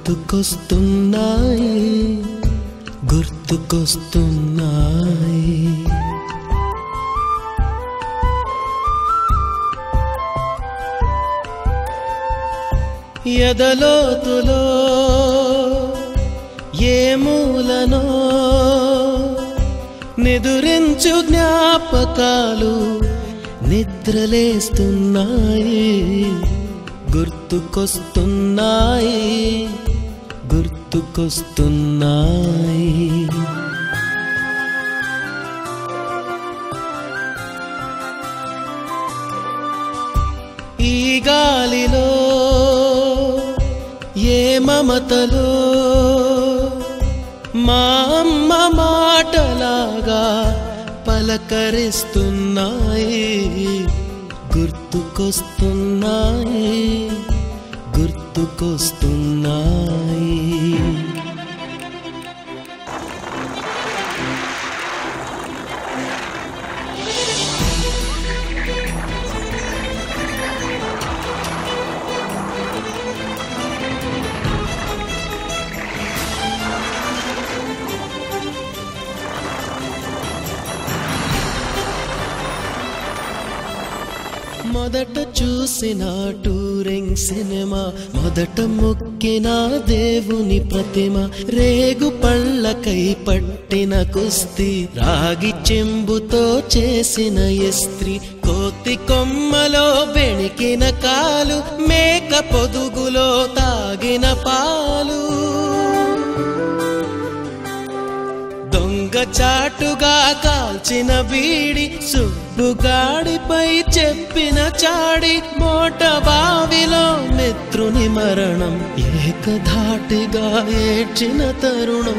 గుర్తుకొస్తున్నాయి గుర్తుకొస్తున్నాయి ఎదలోతులో ఏ మూలనో నిదురించు జ్ఞాపకాలు నిద్రలేస్తున్నాయి గుర్తుకొస్తున్నాయి గుర్తుకొస్తున్నాయి ఈ గాలిలో ఏ మమతలో మా అమ్మ మాటలాగా పలకరిస్తున్నాయి గుర్తుకొస్తున్నాయి గుర్తుకొస్తున్నాయి మొదట చూసిన టూరింగ్ సినిమా మొదట మొక్కిన దేవుని ప్రతిమ రేగు పళ్ళకై పట్టిన కుస్తీ రాగి చెంబుతో చేసిన ఇస్త్రీ కోతి కొమ్మలో బెణికిన కాలు మేక పొదుగులో తాగిన పాలు దొంగ చాటుగా కాల్చిన బీడి సుబ్బుగాడిపై చెప్పిన చాడి మోట బావిలో మిత్రుని మరణం ఏకధాటిగా ఏడ్చిన తరుణం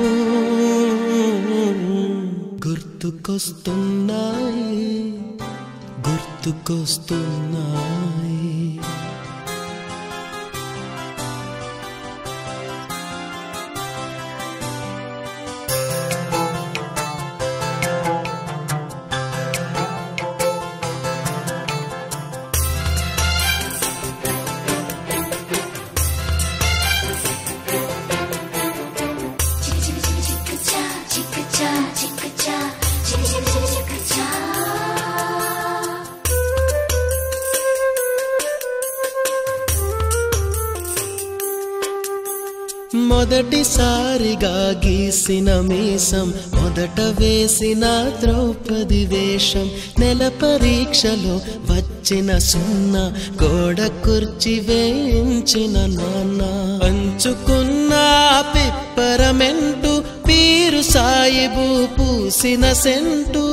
గుర్తుకొస్తున్నాయి గుర్తుకొస్తున్నాయి మొదటిసారిగా గీసిన మీసం మొదట వేసిన ద్రౌపది వేషం నెల పరీక్షలో వచ్చిన సున్నా గోడ కుర్చీ వేయించిన నాన్న పంచుకున్న పిప్పరమెంటు పీరు సాయిబు పూసిన సెంటు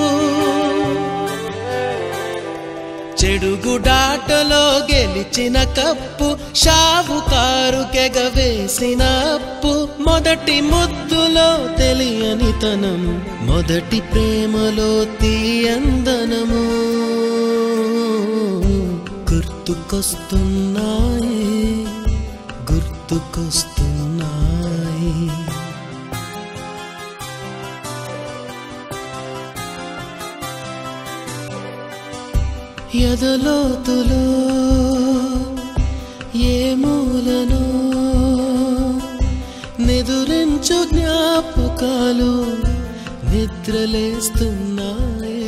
చెడుగుడాటలో గెలిచిన కప్పు షావుకారు కెగవేసిన అప్పు మొదటి ముద్దులో తెలియనితనము మొదటి ప్రేమలో తీయందనము గుర్తుకొస్తున్నాయి గుర్తుకొస్తున్నాయి ఎదలోతులో ఏ మూలనో నిదురించు జ్ఞాపకాలు నిద్రలేస్తున్నాయి